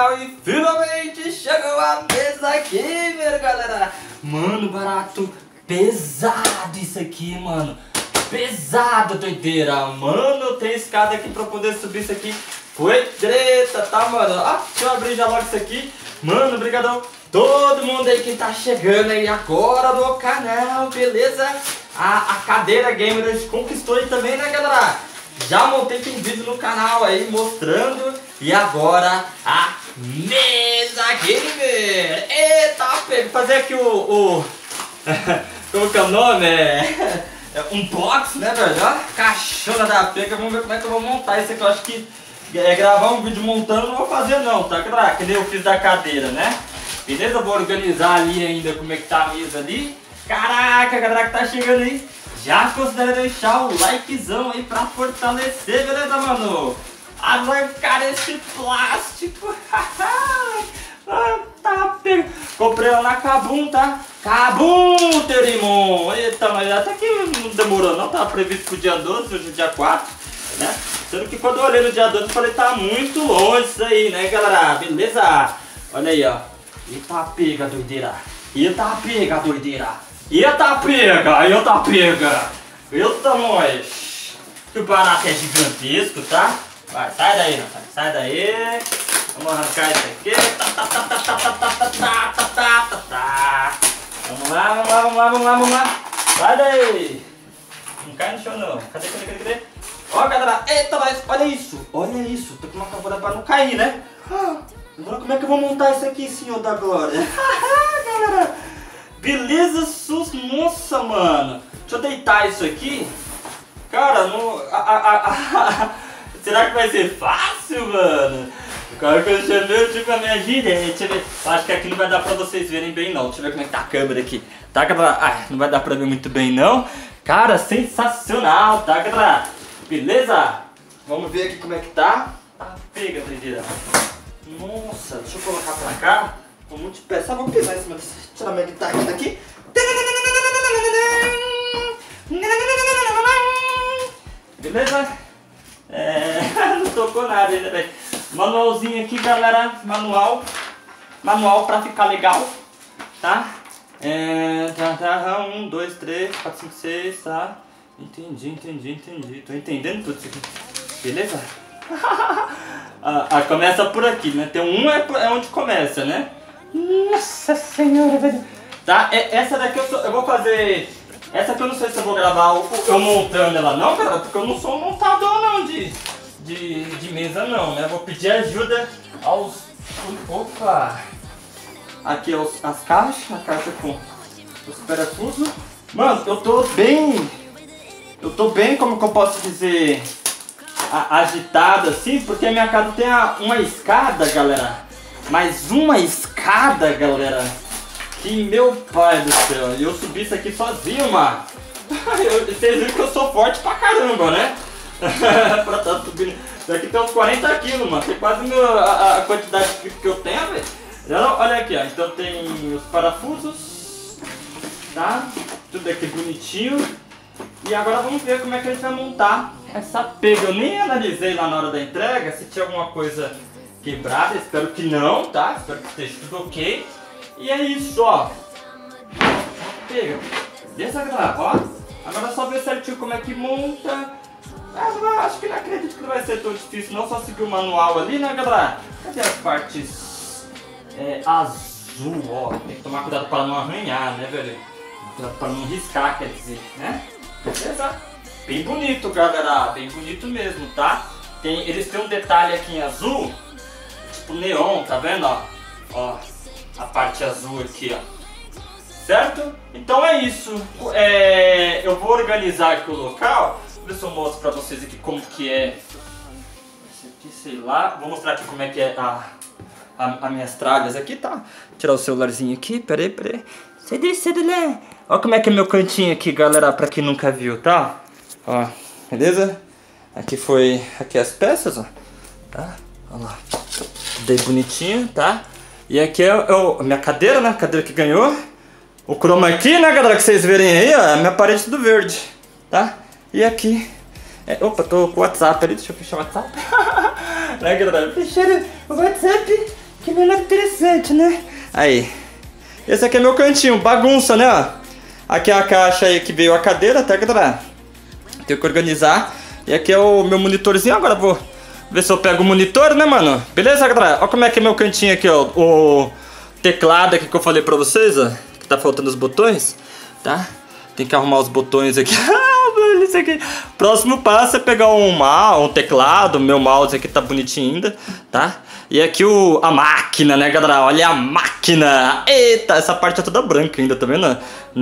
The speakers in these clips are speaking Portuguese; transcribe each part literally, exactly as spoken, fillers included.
canal e finalmente chegou a mesa gamer, galera. Mano, barato, pesado isso aqui, mano. Pesado, doideira. Mano, tem escada aqui pra poder subir isso aqui. Foi treta, tá, mano? Ah, deixa eu abrir já logo isso aqui. Mano, brigadão. Todo mundo aí que tá chegando aí agora no canal, beleza? A, a cadeira gamer a gente conquistou aí também, né, galera? Já montei, tem vídeo no canal aí mostrando. E agora a mesa gamer. Eita, pega. Fazer aqui o... o como que é o nome? É, é um box, né, velho? Ó, caixona da pega. Vamos ver como é que eu vou montar isso aqui. Eu acho que é, gravar um vídeo montando não vou fazer não, tá, galera? Que nem eu fiz da cadeira, né? Beleza? Eu vou organizar ali ainda como é que tá a mesa ali. Caraca, galera que tá chegando aí, já considera deixar o likezão aí pra fortalecer, beleza, mano? Arrancar esse plástico. Ah, tá pego. Comprei lá na Kabum, tá? Kabum, Terimon. Eita, mas até que não demorou não, tava previsto pro dia doze, hoje é dia quatro, né? Sendo que quando eu olhei no dia doze eu falei, tá muito longe isso aí, né, galera? Beleza? Olha aí, ó. Eita pega, doideira. Eita pega, doideira. Eita pega, eita pega. Eita nós. Que o barato é gigantesco, tá? Vai, sai daí, não, sai daí. Vamos arrancar isso aqui. Tá, tá, tá, tá, tá, tá, tá, tá, tá, tá, tá, tá. Vamos lá, vamos lá, vamos lá, vamos lá, vamos lá. Sai daí. Não cai no chão não. Cadê, cadê, cadê, cadê? Ó, galera, eita nós, olha isso. Olha isso, tô com uma cavura pra não cair, né? Agora como é que eu vou montar isso aqui, senhor da glória? Galera, beleza, sus, nossa, mano. Deixa eu deitar isso aqui. Cara, não... A, a, a, a, será que vai ser fácil, mano? Cara, que eu chamei, eu tive a minha direita. Deixa eu ver. Acho que aqui não vai dar pra vocês verem bem, não. Deixa eu ver como é que tá a câmera aqui. Tá, galera? Ah, não vai dar pra ver muito bem, não. Cara, sensacional, tá, galera? Beleza? Vamos ver aqui como é que tá. Tá, pega, doideira. Nossa, deixa eu colocar pra cá. Com muito pé. Só vou pisar em cima desse. Tirar minha guitarra daqui. Beleza? É... não tocou nada ainda, velho. Manualzinho aqui, galera. Manual. Manual pra ficar legal. Tá? É... Tá, tá. Um, dois, três, quatro, cinco, seis, tá? Entendi, entendi, entendi. Tô entendendo tudo isso aqui. Beleza? ah, ah, começa por aqui, né? Tem um é, é onde começa, né? Nossa senhora, velho. Tá? É, essa daqui eu, sou, eu vou fazer... Essa aqui eu não sei se eu vou gravar eu, eu montando ela não, cara. Porque eu não sou um montador não de, de, de mesa não, né? Vou pedir ajuda aos... Opa! Aqui os, as caixas, a caixa com os parafusos. Mano, eu tô bem... Eu tô bem, como que eu posso dizer... agitado assim, porque a minha casa tem a, uma escada, galera. Mas uma escada, galera, que meu pai do céu. E eu subi isso aqui sozinho, mano. eu, Vocês viram que eu sou forte pra caramba, né? Pra tá subindo. Isso aqui tem uns quarenta quilos, mano. Tem quase meu, a, a quantidade que eu tenho, velho. Olha aqui, ó. Então tem os parafusos, tá? Tudo aqui bonitinho. E agora vamos ver como é que a gente vai montar essa pega. Eu nem analisei lá na hora da entrega se tinha alguma coisa quebrada. Espero que não, tá? Espero que esteja tudo ok. E é isso, ó. Pega. Desça, galera, ó. Agora é só ver certinho como é que monta. Eu acho que não acredito que não vai ser tão difícil, não. Só seguir o manual ali, né, galera? Cadê as partes é, azul, ó? Tem que tomar cuidado para não arranhar, né, velho? Cuidado para não riscar, quer dizer, né? Beleza? Bem bonito, galera, bem bonito mesmo, tá? Tem, eles têm um detalhe aqui em azul, tipo neon, tá vendo, ó? Ó, a parte azul aqui, ó. Certo? Então é isso. É, eu vou organizar aqui o local. Deixa eu ver se eu mostro pra vocês aqui como que é. Esse aqui, sei lá. Vou mostrar aqui como é que é a, a, as minhas tralhas aqui, tá? Vou tirar o celularzinho aqui, peraí, peraí. Cedê, cedê, né? Olha como é que é meu cantinho aqui, galera, pra quem nunca viu, tá? Ó, beleza? Aqui foi, aqui as peças, ó. Tá? Olha lá. Dei bonitinho, tá? E aqui é, é o, a minha cadeira, né? A cadeira que ganhou. O chroma aqui, né, galera, que vocês verem aí, ó. A minha parede tudo verde, tá? E aqui... É, opa, tô com o WhatsApp ali, deixa eu fechar o WhatsApp. Né, galera? Fechei o WhatsApp. não é nada interessante, né? Aí. Esse aqui é meu cantinho, bagunça, né, ó. Aqui é a caixa aí que veio a cadeira, tá, galera? Tenho que organizar. E aqui é o meu monitorzinho, agora vou ver se eu pego o monitor, né, mano? Beleza, galera? Olha como é que é meu cantinho aqui, ó. O teclado aqui que eu falei pra vocês, ó. Que tá faltando os botões, tá? Tem que arrumar os botões aqui. Isso aqui. Próximo passo é pegar um mouse, um teclado. Meu mouse aqui tá bonitinho ainda, tá? E aqui o, a máquina, né, galera? Olha a máquina. Eita, essa parte é toda branca ainda, tá vendo?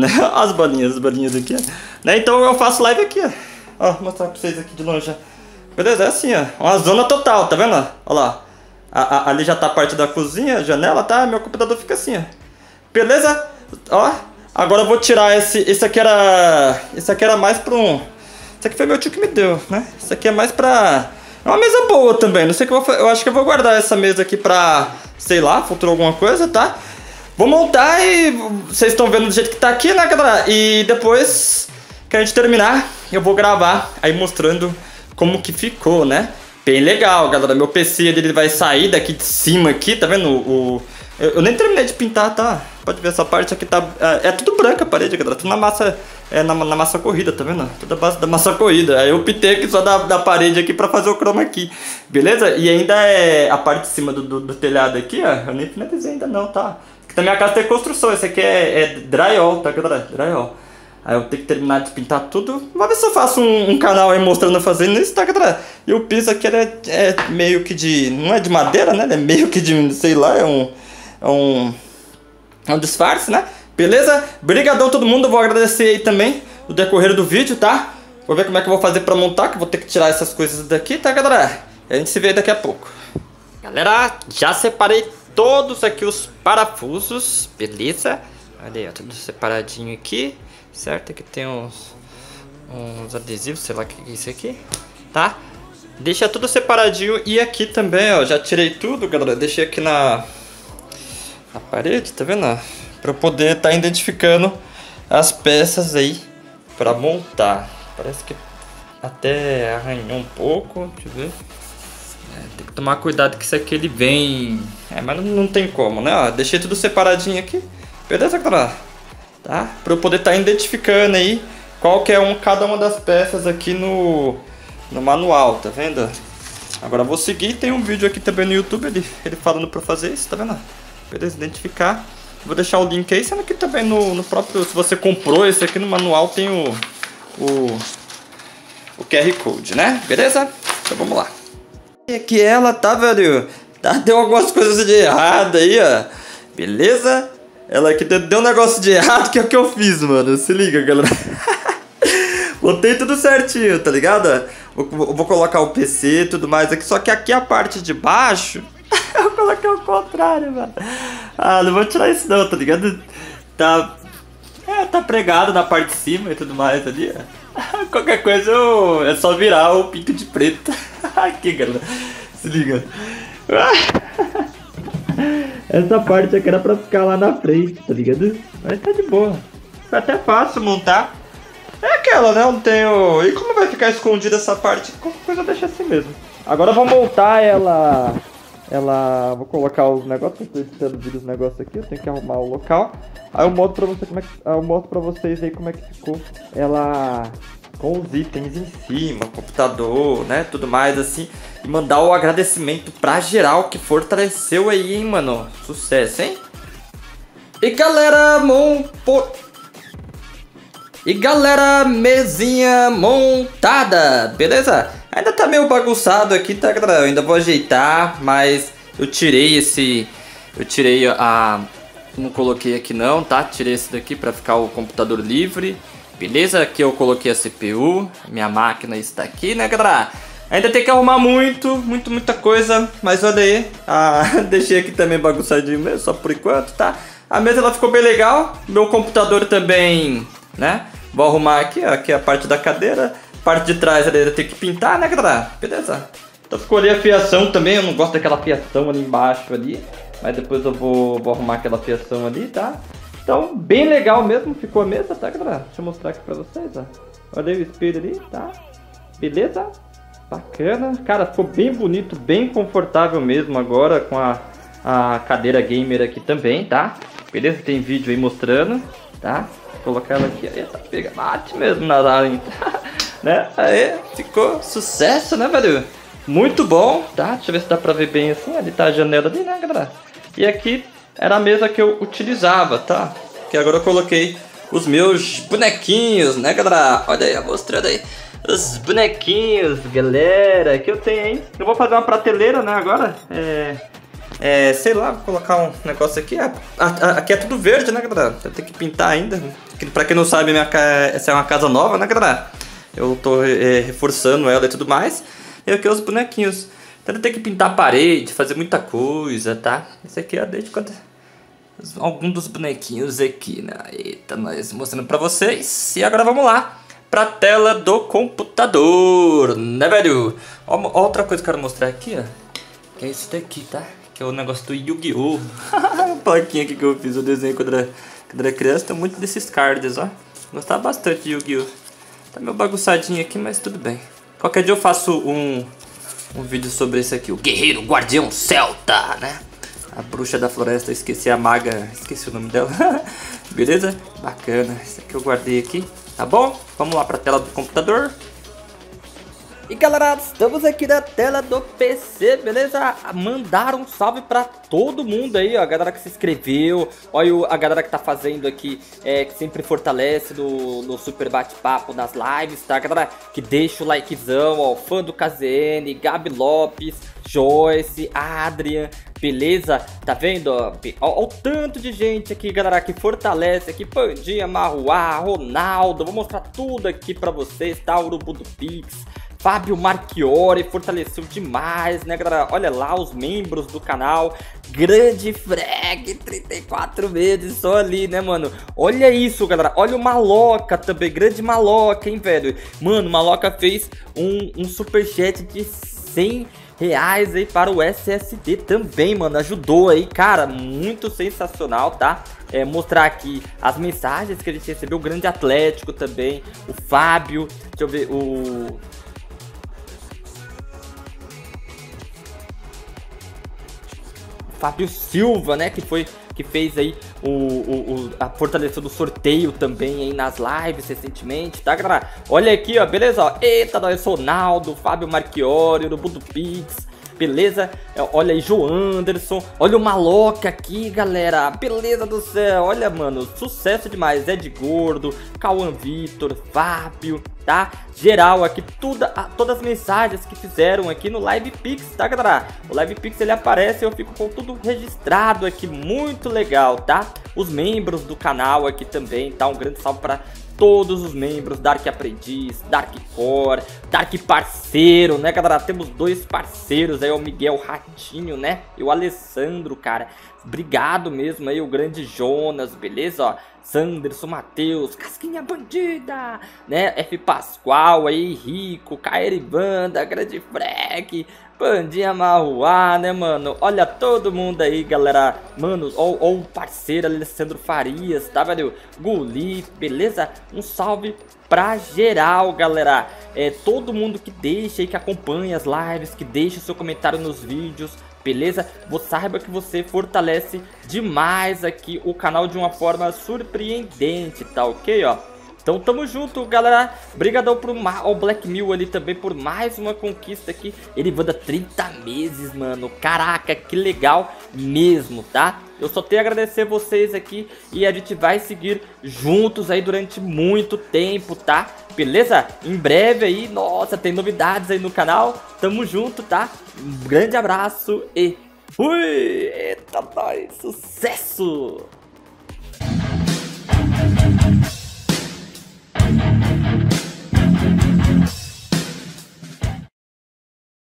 As bolinhas, as bolinhas aqui, ó. Né? Então eu faço live aqui, ó. Ó, vou mostrar pra vocês aqui de longe. Beleza? É assim, ó. Uma zona total, tá vendo? Olha lá. A, a, ali já tá a parte da cozinha, janela, tá? Meu computador fica assim, ó. Beleza? Ó. Agora eu vou tirar esse... Esse aqui era... Esse aqui era mais pra um... Esse aqui foi meu tio que me deu, né? Esse aqui é mais pra... É uma mesa boa também. Não sei o que eu vou fazer. Eu acho que eu vou guardar essa mesa aqui pra... Sei lá, futuro alguma coisa, tá? Vou montar e... Vocês estão vendo do jeito que tá aqui, né, galera? E depois que a gente terminar, eu vou gravar aí mostrando como que ficou, né? Bem legal, galera. Meu P C ele vai sair daqui de cima aqui, tá vendo? O... Eu, eu nem terminei de pintar, tá? Pode ver, essa parte aqui tá... É, é tudo branca a parede, galera. Tudo na massa... É na, na massa corrida, tá vendo? Toda a base da massa corrida. Aí eu pintei aqui só da, da parede aqui pra fazer o chroma aqui. Beleza? E ainda é a parte de cima do, do, do telhado aqui, ó. Eu nem finalizei ainda não, tá? Aqui na minha casa tem construção. Esse aqui é, é drywall, tá, galera? Drywall. Aí eu tenho que terminar de pintar tudo. Vamos ver se eu faço um, um canal aí mostrando eu fazendo isso, tá, galera? E o piso aqui é, é meio que de... Não é de madeira, né? É meio que de... Sei lá, é um... É um... É um disfarce, né? Beleza? Brigadão todo mundo. Eu vou agradecer aí também no decorrer do vídeo, tá? Vou ver como é que eu vou fazer pra montar, que eu vou ter que tirar essas coisas daqui, tá, galera? E a gente se vê daqui a pouco. Galera, já separei todos aqui os parafusos, beleza? Olha aí, ó, tudo separadinho aqui, certo? Aqui tem uns, uns adesivos, sei lá o que é isso aqui, tá? Deixa tudo separadinho. E aqui também, ó, já tirei tudo, galera. Deixei aqui na, na parede, tá vendo? Pra eu poder estar tá identificando as peças aí pra montar. Parece que até arranhou um pouco. Deixa eu ver. É, tem que tomar cuidado que isso aqui ele vem... É, mas não, não tem como, né? Ó, deixei tudo separadinho aqui. Beleza, galera? Tá? Pra eu poder estar tá identificando aí qual que é um, cada uma das peças aqui no, no manual, tá vendo? Agora eu vou seguir. Tem um vídeo aqui também no YouTube, ele, ele falando pra fazer isso, tá vendo? Beleza, identificar. Vou deixar o link aí, sendo que também no, no próprio... Se você comprou esse aqui no manual, tem o, o, o Q R Code, né? Beleza? Então vamos lá. E aqui ela, tá, velho? Tá, deu algumas coisas de errado aí, ó. Beleza? Ela aqui deu, deu um negócio de errado, que é o que eu fiz, mano. Se liga, galera. Botei tudo certinho, tá ligado? Vou, vou colocar o P C e tudo mais aqui. Só que aqui a parte de baixo... Eu coloquei o contrário, mano. Ah, não vou tirar isso não, tá ligado? Tá... É, tá pregado na parte de cima e tudo mais ali, ó. Qualquer coisa eu... é só virar o pinto de preto. Aqui, galera. Se liga. Essa parte aqui era pra ficar lá na frente, tá ligado? Mas tá de boa. Foi até fácil montar. É aquela, né? Eu não tenho... E como vai ficar escondida essa parte? Qualquer coisa deixa assim mesmo. Agora eu vou montar ela... Ela... Vou colocar os negócios, eu tô editando vídeo os negócios aqui, eu tenho que arrumar o local. Aí eu mostro pra você como é que... Eu mostro pra vocês aí como é que ficou ela com os itens em cima, computador, né, tudo mais assim. E mandar o agradecimento pra geral que fortaleceu aí, hein, mano. Sucesso, hein? E galera, monpo... E galera, mesinha montada, beleza? Ainda tá meio bagunçado aqui, tá, galera? Eu ainda vou ajeitar, mas eu tirei esse... Eu tirei a... Não coloquei aqui não, tá? Tirei esse daqui pra ficar o computador livre. Beleza? Aqui eu coloquei a C P U. Minha máquina está aqui, né, galera? Ainda tem que arrumar muito, muito, muita coisa. Mas olha aí. Ah, deixei aqui também bagunçadinho mesmo, só por enquanto, tá? A mesa ela ficou bem legal. Meu computador também, né? Vou arrumar aqui, ó. Aqui é a parte da cadeira. Parte de trás ali eu tenho que pintar, né, galera? Beleza? Então ficou ali a fiação também. Eu não gosto daquela fiação ali embaixo ali. Mas depois eu vou, vou arrumar aquela fiação ali, tá? Então, bem legal mesmo ficou a mesa, tá, galera? Deixa eu mostrar aqui pra vocês, ó. Olha aí o espelho ali, tá? Beleza? Bacana. Cara, ficou bem bonito, bem confortável mesmo agora com a, a cadeira gamer aqui também, tá? Beleza? Tem vídeo aí mostrando, tá? Vou colocar ela aqui, aí essa pega bate mesmo na aranha, né? Aí ficou sucesso, né, velho? Muito bom, tá? Deixa eu ver se dá pra ver bem assim. Ali tá a janela ali, né, galera? E aqui era a mesa que eu utilizava, tá? Que agora eu coloquei os meus bonequinhos, né, galera? Olha aí, mostrando aí os bonequinhos, galera, que eu tenho, hein? Eu vou fazer uma prateleira, né, agora. É... É, sei lá, vou colocar um negócio aqui. Ah, aqui é tudo verde, né, galera? Eu tenho que pintar ainda. Pra quem não sabe, minha ca... essa é uma casa nova, né, galera? Eu tô é, reforçando ela e tudo mais. E aqui os bonequinhos. Então eu tenho que pintar a parede, fazer muita coisa, tá? Esse aqui é desde quando... algum dos bonequinhos aqui, né? Eita, nós mostrando pra vocês. E agora vamos lá pra tela do computador, né, velho? Ó, outra coisa que eu quero mostrar aqui, ó. Que é isso daqui, tá? Que é o negócio do Yu-Gi-Oh! A plaquinha aqui que eu fiz, o desenho quando era, quando era criança. Tem muito desses cards, ó. Gostava bastante de Yu-Gi-Oh! Tá meio bagunçadinho aqui, mas tudo bem. Qualquer dia eu faço um, um vídeo sobre esse aqui. O Guerreiro Guardião Celta, né? A bruxa da floresta, esqueci a maga, esqueci o nome dela. Beleza? Bacana. Esse aqui eu guardei aqui, tá bom? Vamos lá pra tela do computador. E galera, estamos aqui na tela do P C, beleza? Mandaram um salve pra todo mundo aí, ó. A galera que se inscreveu, olha a galera que tá fazendo aqui, é, que sempre fortalece no, no super bate-papo, nas lives, tá? A galera que deixa o likezão, ó. Fã do K Z N, Gabi Lopes, Joyce, Adrian, beleza? Tá vendo, ó? Ó, ó o tanto de gente aqui, galera, que fortalece aqui. Pandinha, Marruá, Ronaldo. Vou mostrar tudo aqui pra vocês, tá? Urubu do Pix. Fábio Marchiori fortaleceu demais, né, galera? Olha lá os membros do canal. Grande Freg, trinta e quatro vezes só ali, né, mano? Olha isso, galera. Olha o Maloca também. Grande Maloca, hein, velho? Mano, o Maloca fez um, um superchat de cem reais aí para o S S D também, mano. Ajudou aí, cara. Muito sensacional, tá? É, mostrar aqui as mensagens que a gente recebeu. O Grande Atlético também. O Fábio. Deixa eu ver. O... Fábio Silva, né, que foi que fez aí o, o, o a fortaleceu do sorteio também aí nas lives recentemente, tá, galera? Olha aqui, ó, beleza, ó. Eita, nós, Ronaldo, Fábio Marchiori, Urubu do Pix, beleza? Olha aí, João Anderson, olha o Maloca aqui, galera, beleza do céu, olha, mano, sucesso demais. Ed Gordo, Cauã Vitor, Fábio, tá? Geral aqui, tudo, todas as mensagens que fizeram aqui no Live Pix, tá, galera? O Live Pix, ele aparece e eu fico com tudo registrado aqui, muito legal, tá? Os membros do canal aqui também, tá? Um grande salve pra todos os membros, Dark Aprendiz, Dark Core, Dark Parceiro, né, galera? Temos dois parceiros aí, o Miguel Ratinho, né? E o Alessandro, cara. Obrigado mesmo aí, o grande Jonas, beleza? Ó, Sanderson, Matheus, Casquinha Bandida, né? F Pascoal aí, Rico, Kairi Banda, Grande Frec, Pandinha Marruá, né, mano? Olha todo mundo aí, galera. Mano, ó, ó o parceiro Alessandro Farias, tá, velho? Guli, beleza? Um salve pra geral, galera. É, todo mundo que deixa aí, que acompanha as lives, que deixa o seu comentário nos vídeos, beleza? Você saiba que você fortalece demais aqui o canal de uma forma surpreendente, tá ok, ó? Então tamo junto, galera. Obrigadão pro ao Black Mill ali também por mais uma conquista aqui. Ele manda trinta meses, mano. Caraca, que legal mesmo, tá? Eu só tenho a agradecer vocês aqui e a gente vai seguir juntos aí durante muito tempo, tá? Beleza? Em breve aí, nossa, tem novidades aí no canal. Tamo junto, tá? Um grande abraço e fui! Eita, nós! Sucesso!